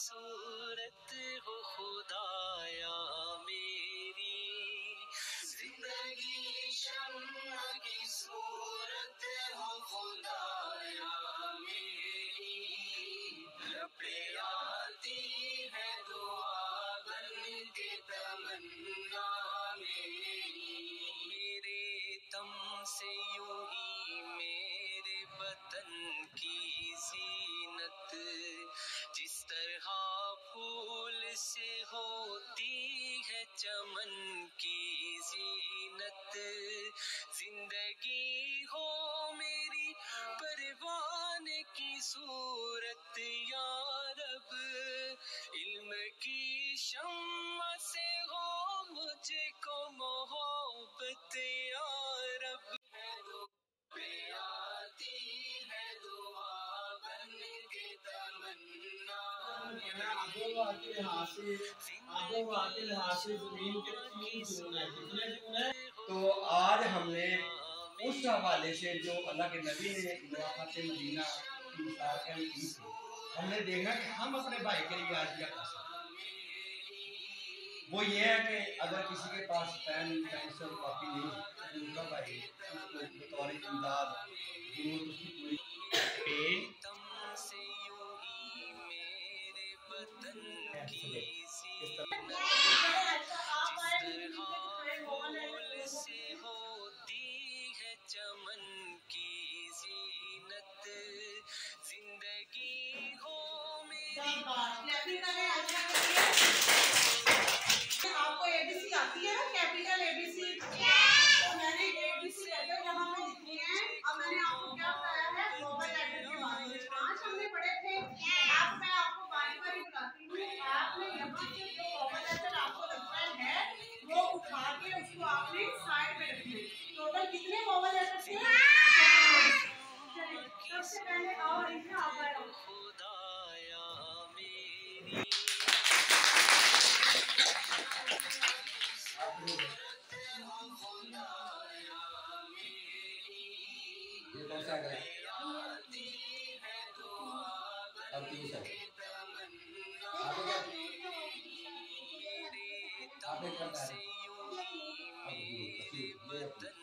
सूरत हो खुदाया मेरी, जिंदगी शम्मा की सूरत हो खुदाया मेरी, रब्बे आती है दुआ बन के तमन्ना मेरी, मेरे दम से यूं ही मेरे वतन की जीनत, जिस तरह फूल से होती है चमन की जीनत, जिंदगी हो मेरी परवाने की सूरत या रब, इल्म की शम्मा से हो मुझको मोहब्बत या रब, आती है दुआ बन के तमन्ना। तो आज हमने उस हवाले से जो अल्लाह के नबी ने मुलाकात मदीना की मिसाल की थी, हमने देखा कि हम अपने भाई के लिए आज क्या कर सकते हैं। वो ये है कि अगर किसी के पास पेन पेंसिल कॉपी नहीं है तो उनका भाई उसको बतौर इमदाद जरूरत उसकी पूरी चमन की जीनत, जिंदगी हो मेरी। आपको एबीसी आती है ना, कैपिटल एबीसी। तो मैंने एबीसी लेटर यहाँ पे लिखी है। अब मैंने आपको क्या बताया है, ग्लोबल लेटर के बारे में आज हमने पढ़े थे। अब मैं आपको बारी बारी बताती हूँ। आपने यहाँ से जो ग्लोबल लेटर आपको लगता है वो उठा के उसको आपने साइड में रखना है। टोटल कितने ग्लोबल लेटर थे? सबसे पहले आओ इसे आप बैठो। ये कौन सा है? अब तीन आपने करता है।